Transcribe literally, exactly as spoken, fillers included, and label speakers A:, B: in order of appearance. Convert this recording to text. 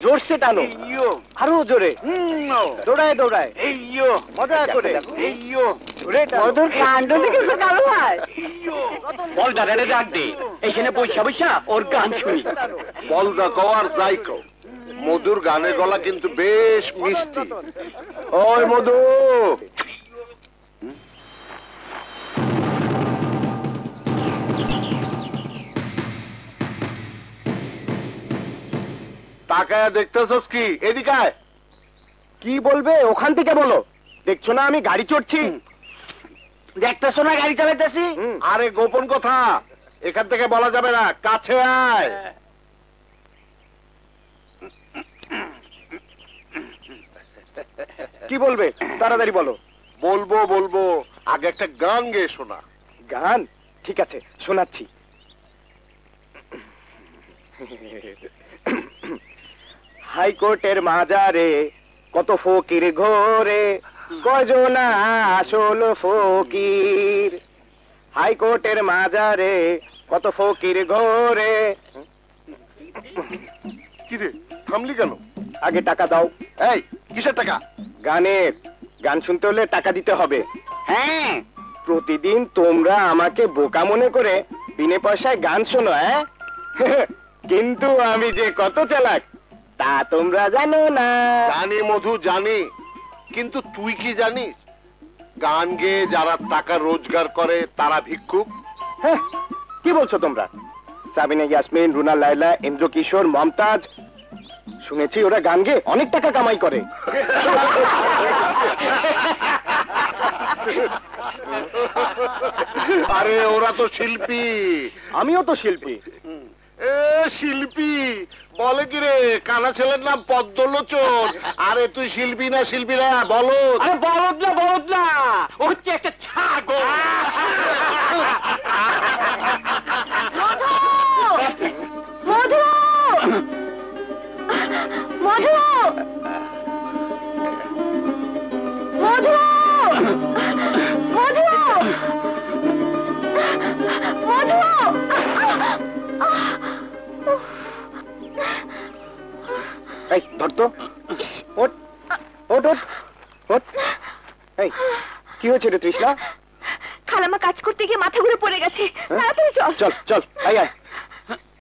A: জোরসে টানো, আরো জোরে দৌড়ায় দৌড়ায় মজা করে। মধুর কাণ্ড দেখেছো কালু ভাই? বলদা রেনে ডাক দে, এইখানে বৈশা বৈশা ওর গান শুনি।
B: বলদা কওয়ার যাই কও, মধুর গানের গলা কিন্তু বেশ মিষ্টি। ওই মধু, তাকায়া দেখতেছস কি? এদিকে আয়।
A: কি বলবে ওখান থেকে বলো, দেখছো না আমি গাড়ি চড়ছি? দেখতেছো না গাড়ি চালাইতেছি?
B: আরে গোপন কথা এখান থেকে বলা যাবে না, কাছে আয়।
A: কি বলবে তাড়াতাড়ি বলো।
B: বলবো বলবো, আগে একটা গান গেয়ে শোনা।
A: গান? ঠিক আছে শোনাচ্ছি। হাইকোর্টের মাজারে কত ফকির ঘোরে, কয়জনা আসল ফকির। হাইকোর্টের মাজারে কত ফকির ঘোরে।
B: কি রে থামলি কেন?
A: আগে টাকা দাও।
B: এই কিসের টাকা?
A: গানের। গান শুনতে হলে টাকা দিতে হবে। হ্যাঁ, প্রতিদিন তোমরা আমাকে বোকা মনে করে বিনে পয়সায় গান শোনো। হ্যাঁ, কিন্তু আমি যে কত চালাক তা তোমরা জানো না।
B: জানি মধু জানি, কিন্তু তুই কি জানিস গান গেয়ে যারা টাকা রোজগার করে তারা ভিক্ষুক?
A: হ্যাঁ, কি বলছো তোমরা? সাবিনা ইয়াসমিন, রুনা লায়লা, ইন্দ্র কিশোর, মমতাজ, শুনেছি ওরা গান গেয়ে অনেক টাকা কামাই করে।
B: আরে ওরা তো শিল্পী।
A: আমিও তো শিল্পী।
B: এ শিল্পী বলে কি রে, কানা ছেলের নাম পদ্মলোচন। আরে তুই শিল্পী না শিল্পী না বলো?
A: আরে বলদ না বলদ না, ও হচ্ছে একটা ছাগল।
C: মধু মধু মধু মধু মধু।
A: এই ধর তো, ওঠ ওঠ ওঠ ওঠ। এই কি হয়েছে রে তৃষ্ণা?
C: খালামা কাজ করতে গিয়ে মাথা ঘুরে পড়ে গেছে, তাড়াতাড়ি চল।
A: চল চল, আয় আয়।